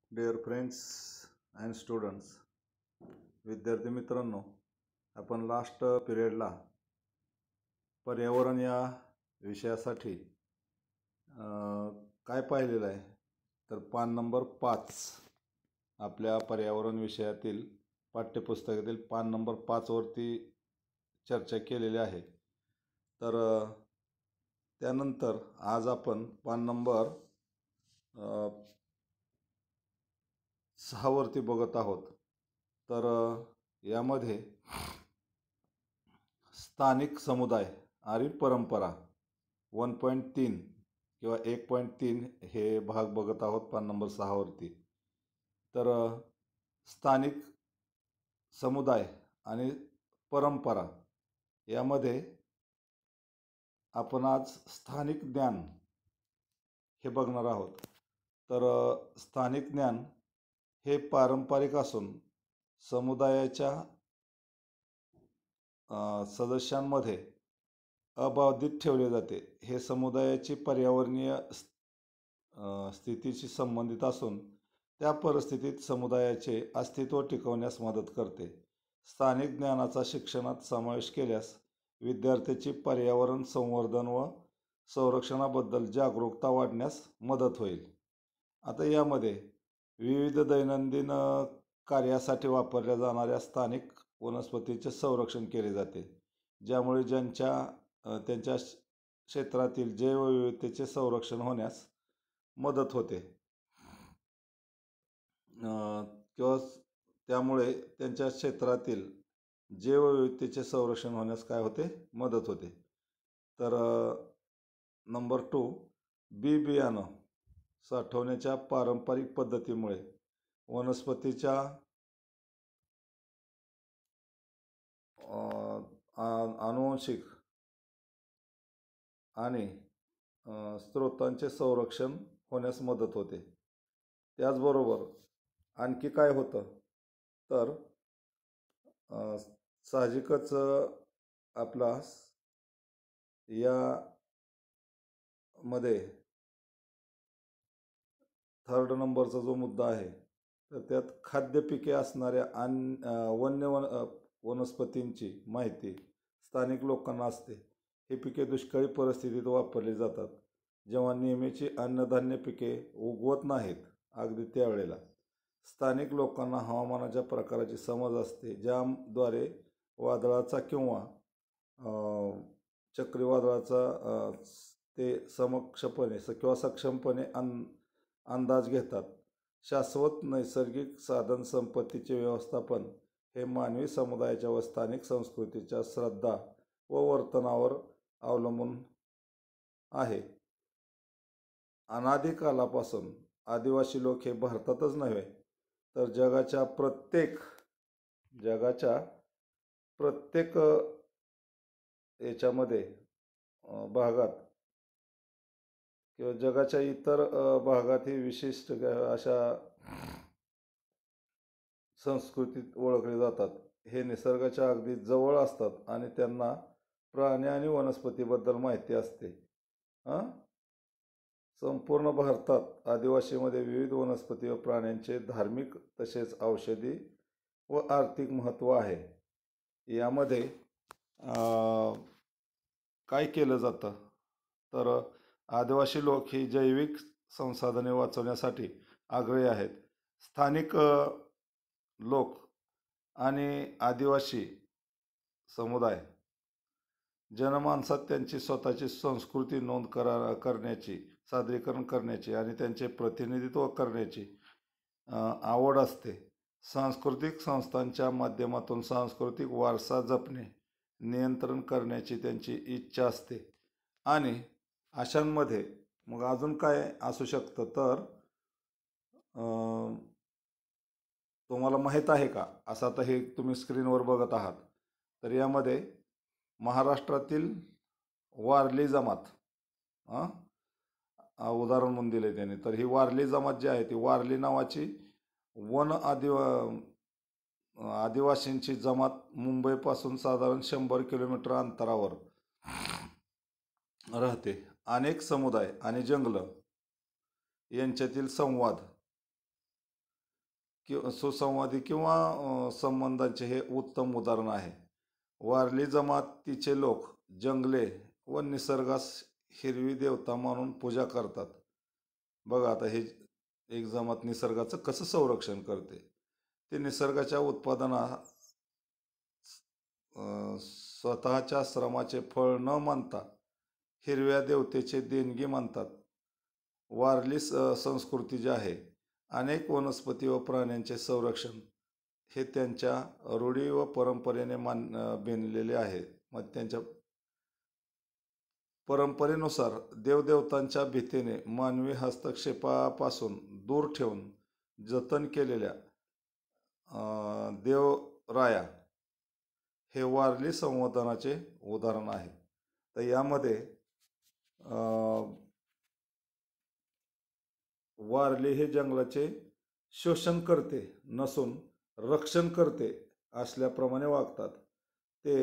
Dear friends and students, विद्यार्थी मित्रांनो, आपण लास्ट पिरियडला पर्यावरण या विषयासाठी काय पाहिलेलं आहे तर पान नंबर 5 आपल्या पर्यावरण विषयातील पाठ्यपुस्तकातील पान नंबर 5 वरती चर्चा केलेली आहे। तर त्यानंतर आज आपण पान नंबर 6 वरती बघत आहोत। तर यामध्ये स्थानिक समुदाय आणि परंपरा 1.3 किंवा 1.3 हे भाग बघत आहोत पान नंबर 6 वरती। तर स्थानिक समुदाय आणि परंपरा यामध्ये आपण आज स्थानिक ज्ञान हे बघणार आहोत। तर स्थानिक ज्ञान हे पारंपरिक असून समुदायाच्या सदस्यांमध्ये अबाधित ठेवले जाते। हे समुदायाची पर्यावरणीय स्थितीशी संबंधित असून त्या परिस्थितीत समुदायाचे अस्तित्व टिकवण्यास मदत करते। स्थानिक ज्ञानाचा शिक्षणात समावेश केल्यास विद्यार्थ्याची पर्यावरण संवर्धन व संरक्षणाबद्दल जागरूकता वाढण्यास मदत होईल। आता यामध्ये विविध दैनंदिन कार्यासाठी वापरल्या जाणाऱ्या स्थानिक वनस्पतींचे संरक्षण केले जाते, ज्यामुळे त्यांच्या क्षेत्रातील जैवविविधतेचे संरक्षण होण्यास मदत होते किंवा त्यामुळे त्यांच्या क्षेत्रातील जैवविविधतेचे संरक्षण होण्यास काय होते, मदत होते। तर नंबर 2, बी बियाणं साठवण्याच्या पारंपरिक पद्धतीमुळे वनस्पतीच्या आनुवंशिक आणि स्रोतांचे संरक्षण होण्यास मदत होते। त्याचबरोबर आणखी काय होतं तर साहजिकच आपला या मध्ये 3rd नंबरचा जो मुद्दा आहे तर त्यात खाद्य पिके असणाऱ्या वन्य वनस्पतींची माहिती स्थानिक लोकांना असते। ही पिके दुष्काळी परिस्थितीत वापरली जातात, जेव्हा नेहमीची अन्नधान्य पिके उगवत नाहीत। अगदी त्यावेळेला स्थानिक लोकांना हवामानाच्या प्रकाराची समज असते, ज्याद्वारे वादळाचा किंवा चक्रीवादळाचा ते सक्षमपणे अंदाज घेतात। शाश्वत नैसर्गिक साधन संपत्तीचे व्यवस्थापन हे मानवी समुदायाच्या व स्थानिक संस्कृतीच्या श्रद्धा व वर्तनावर अवलंबून आहे। अनादी कालापासून आदिवासी लोक हे भारतातच नव्हे तर जगाच्या प्रत्येक याच्यामध्ये भागात किंवा जगाच्या इतर भागातही विशिष्ट अशा संस्कृतीत ओळखले जातात। हे निसर्गाच्या अगदी जवळ असतात आणि त्यांना प्राणी आणि वनस्पतीबद्दल माहिती असते। संपूर्ण भारतात आदिवासीमध्ये विविध वनस्पती व प्राण्यांचे धार्मिक तसेच औषधी व आर्थिक महत्त्व आहे। यामध्ये काय केलं जातं तर आदिवासी लोक ही जैविक संसाधने वाचवण्यासाठी आग्रही आहेत। स्थानिक लोक आणि आदिवासी समुदाय जनमानसात त्यांची स्वतःची संस्कृती नोंद करण्याची, सादरीकरण करण्याची आणि त्यांचे प्रतिनिधित्व करण्याची आवड असते। सांस्कृतिक संस्थांच्या माध्यमातून सांस्कृतिक वारसा जपणे, नियंत्रण करण्याची त्यांची इच्छा असते। आणि अशांमध्ये मग अजून काय असू शकतं तर तुम्हाला माहीत आहे का, असं आता हे तुम्ही स्क्रीनवर बघत आहात तर यामध्ये महाराष्ट्रातील वारली जमात उदाहरण म्हणून दिले त्याने। तर ही वारली जमात जी आहे ती वारली नावाची आदिवासींची जमात मुंबईपासून साधारण 100 किलोमीटर अंतरावर राहते। अनेक समुदाय आणि जंगल यांच्यातील संवाद सुसंवादी किंवा संबंधांचे हे उत्तम उदाहरण आहे. वारली जमातीचे लोक जंगले व निसर्गास हिरवी देवता मानून पूजा करतात. बघा आता हे एक जमात निसर्गाचं कसं संरक्षण करते. ते निसर्गाच्या उत्पादना स्वतःच्या श्रमाचे फळ न मानता हिरव्या देवतेचे देणगी मानतात. वारली संस्कृती जी आहे, अनेक वनस्पती व प्राण्यांचे संरक्षण हे त्यांच्या रूढी व परंपरेने बेनलेले आहे. मग त्यांच्या परंपरेनुसार देवदेवतांच्या भीतीने मानवी हस्तक्षेपापासून दूर ठेवून जतन केलेल्या देवराया हे वारली संवर्धनाचे उदाहरण आहे. तर यामध्ये वारली हे जंगलाचे शोषण करते नसून रक्षण करते असल्याप्रमाणे वागतात. ते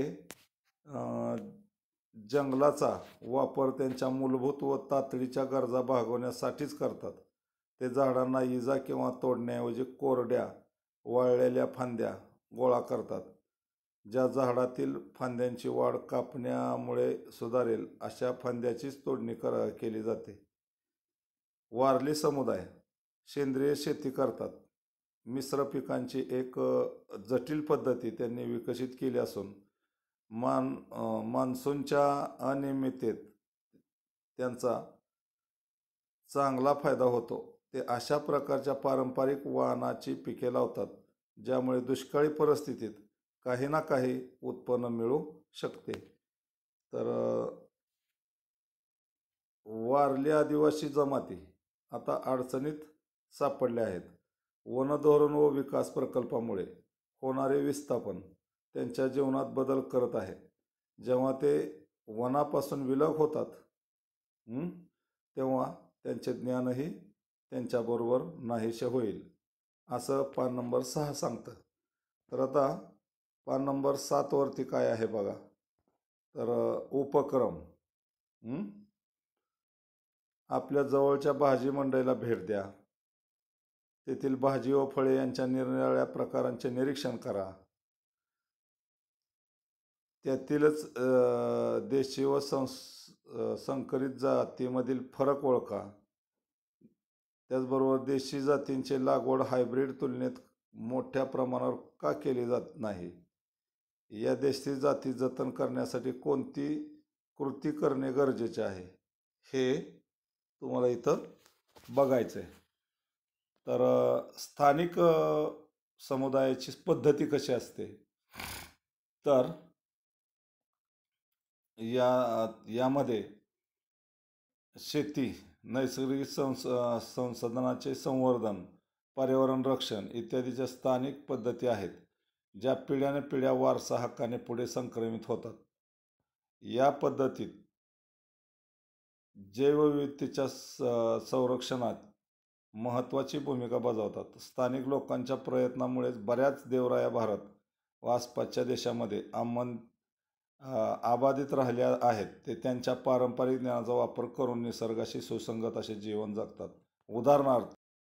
जंगलाचा वापर त्यांच्या मूलभूत व तातडीच्या गरजा भागवण्यासाठीच करतात. ते झाडांना इजा किंवा तोडण्याऐवजी कोरड्या वाळलेल्या फांद्या गोळा करतात. ज्या झाडातील फांद्यांची वाढ कापण्यामुळे सुधारेल अशा फांद्याचीच तोडणी केली जाते. वारली समुदाय सेंद्रिय शेती करतात. मिश्र पिकांची एक जटिल पद्धती त्यांनी विकसित केली असून मान्सूनच्या अनियमिततेत त्यांचा चांगला फायदा होतो. ते अशा प्रकारच्या पारंपरिक वाणाची पिके लावतात ज्यामुळे दुष्काळी परिस्थितीत काही ना काही उत्पन्न मिळू शकते. तर वारली आदिवासी जमाती आता अडचणीत सापडल्या आहेत. वनधोरण व विकास प्रकल्पामुळे होणारे विस्थापन त्यांच्या जीवनात बदल करत आहे. जेव्हा ते वनापासून विलग होतात तेव्हा त्यांचे ज्ञानही त्यांच्याबरोबर नाहीसे होईल, असं पान नंबर 6 सांगतं. तर आता पान नंबर 7 वरती काय आहे बघा. तर उपक्रम, आपल्या जवळच्या भाजी मंडईला भेट द्या. तेथील भाजी व फळे यांच्या निरनिराळ्या प्रकारांचे निरीक्षण करा. त्यातीलच देशी व संकरित जातीमधील फरक ओळखा. त्याचबरोबर देशी जातींची लागवड हायब्रिड तुलनेत मोठ्या प्रमाणावर का केली जात नाही. या देशी जाती जतन करण्यासाठी कोणती कृती करणे गरजेचे आहे हे तुम्हाला इथं बघायचं आहे. तर स्थानिक समुदायाची पद्धती कशी असते. तर यामध्ये शेती, नैसर्गिक संसाधनाचे संवर्धन, पर्यावरण रक्षण इत्यादीच्या स्थानिक पद्धती आहेत ज्या पिढ्याने पिढ्या वारसा हक्काने पुढे संक्रमित होतात. या पद्धतीत जैवविविधतेच्या संरक्षणात महत्त्वाची भूमिका बजावतात. स्थानिक लोकांच्या प्रयत्नामुळेच बऱ्याच देवराया भारत व आसपासच्या देशामध्ये आबादित राहिल्या आहेत. ते त्यांच्या पारंपरिक ज्ञानाचा वापर करून निसर्गाशी सुसंगत असे जीवन जगतात. उदाहरणार्थ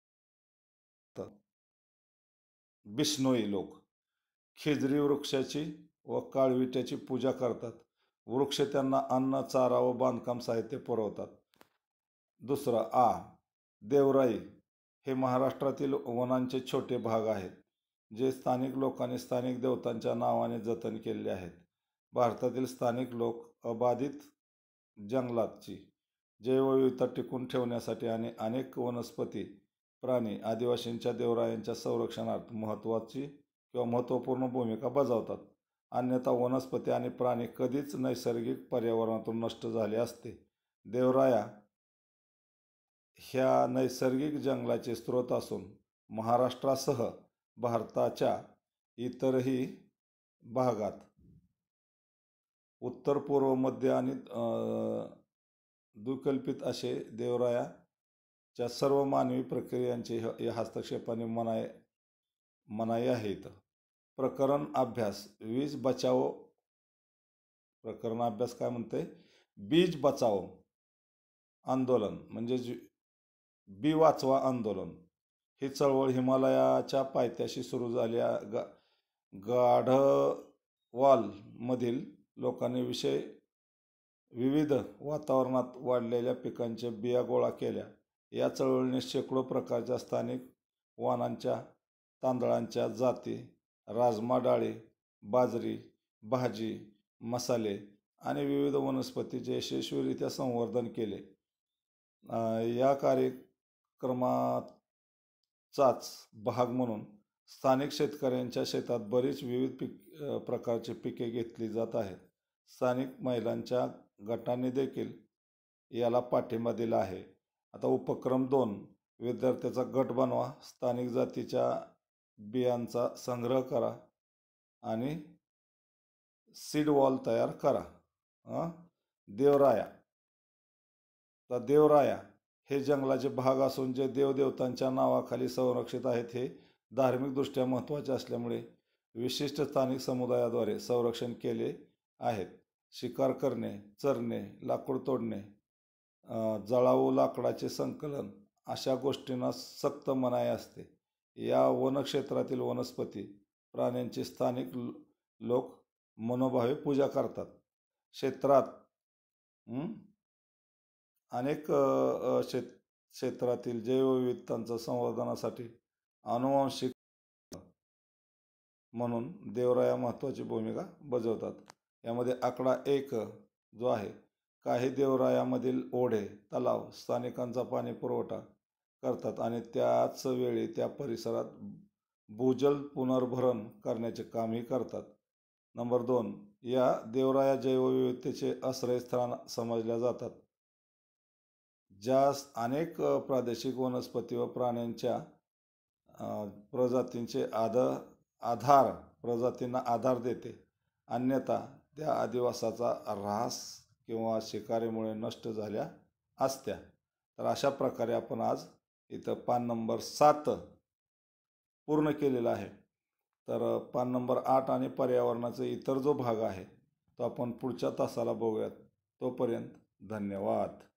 बिश्नोई लोक खेजरी वृक्षाची व काळविट्याची पूजा करतात. वृक्ष त्यांना अन्न, चारा व बांधकाम साहित्य पुरवतात. दुसरं देवराई हे महाराष्ट्रातील वनांचे छोटे भाग आहेत जे स्थानिक लोकांनी स्थानिक देवतांच्या नावाने जतन केलेले आहेत. भारतातील स्थानिक लोक अबाधित जंगलाची जैवविविधता टिकून ठेवण्यासाठी आणि अनेक वनस्पती, प्राणी, आदिवासींच्या देवरायांच्या संरक्षणात महत्त्वपूर्ण भूमिका बजावतात. अन्यथा वनस्पती आणि प्राणी कधीच नैसर्गिक पर्यावरणातून नष्ट झाले असते. देवराया ह्या नैसर्गिक जंगलाचे स्रोत असून महाराष्ट्रासह भारताच्या इतरही भागात उत्तर, पूर्व, मध्य आणि द्विकल्पित असे देवरायाच्या सर्व मानवी प्रक्रियांचे हस्तक्षेपाने मनाई आहेत. प्रकरण अभ्यास वीज बचाव प्रकरण अभ्यास काय म्हणते. बीज बचाव आंदोलन म्हणजे बी वाचवा आंदोलन ही चळवळ हिमालयाच्या पायथ्याशी सुरू झाल्या गाढवालमधील लोकांनी विविध वातावरणात वाढलेल्या पिकांच्या बिया गोळा केल्या. या चळवळीने शेकडो प्रकारच्या स्थानिक वाणांच्या तांदळांच्या जाती, राजमा डाळी, बाजरी, भाजी, मसाले आणि विविध वनस्पतीचे यशस्वीरित्या संवर्धन केले. या कार्यक्रमाचाच भाग म्हणून स्थानिक शेतकऱ्यांच्या शेतात बरीच विविध प्रकारची पिके घेतली जात आहेत. स्थानिक महिलांच्या गटांनी देखील याला पाठिंबा दिला आहे. आता उपक्रम 2, विद्यार्थ्याचा गट बनवा, स्थानिक जातीच्या बियांचा संग्रह करा आणि सीड वॉल तयार करा. देवराया. तर देवराया हे जंगलाचे भाग असून जे देवदेवतांच्या नावाखाली संरक्षित आहेत. हे धार्मिकदृष्ट्या महत्त्वाचे असल्यामुळे विशिष्ट स्थानिक समुदायाद्वारे संरक्षण केले आहेत. शिकार करणे, चरणे, लाकूड तोडणे, जळाऊ लाकडाचे संकलन अशा गोष्टींना सक्त मनाई असते. या वनक्षेत्रातील वनस्पती प्राण्यांची स्थानिक लोक मनोभावे पूजा करतात. क्षेत्रात अनेक क्षेत्रातील जैवविविधतांच्या संवर्धनासाठी आनुवंशिक म्हणून देवराया महत्त्वाची भूमिका बजावतात. यामध्ये आकडा 1 जो आहे, काही देवरायामधील ओढे, तलाव स्थानिकांचा पाणी पुरवठा करतात आणि त्याच वेळी त्या परिसरात भूजल पुनर्भरण करण्याचे कामही करतात. नंबर 2, या देवराया जैवविविधतेचे आश्रयस्थान समजल्या जातात. ज्यास अनेक प्रादेशिक वनस्पती व प्राण्यांच्या प्रजातींचे प्रजातींना आधार देते. अन्यथा त्या अधिवासाचा ऱ्हास किंवा शिकारीमुळे नष्ट झाल्या असत्या. तर अशा प्रकारे आपण आज इथं पान नंबर 7 पूर्ण केलेला आहे. तर पान नंबर 8 आणि पर्यावरणाचा इतर जो भाग आहे तो आपण पुढच्या तासाला बघूयात. तोपर्यंत धन्यवाद.